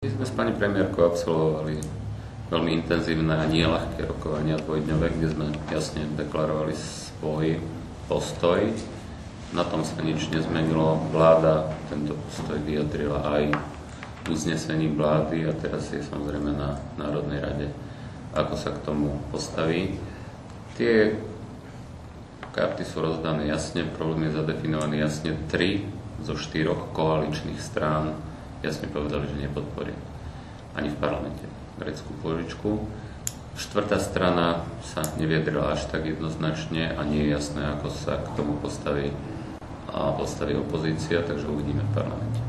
My sme s pani premiérkou absolvovali veľmi intenzívne a nie ľahké rokovania dvojdňové, kde sme jasne deklarovali svoj postoj. Na tom sa nič nezmenilo. Vláda tento postoj vyjadrila aj uznesením vlády a teraz je samozrejme na Národnej rade, ako sa k tomu postaví. Tie karty sú rozdané jasne, problém je zadefinovaný jasne. 3 zo 4 koaličných strán jasne povedali, že nepodporia ani v parlamente grécku pôžičku. 4. strana sa neviedrila až tak jednoznačne a nie je jasné, ako sa k tomu postaví opozícia, takže uvidíme v parlamente.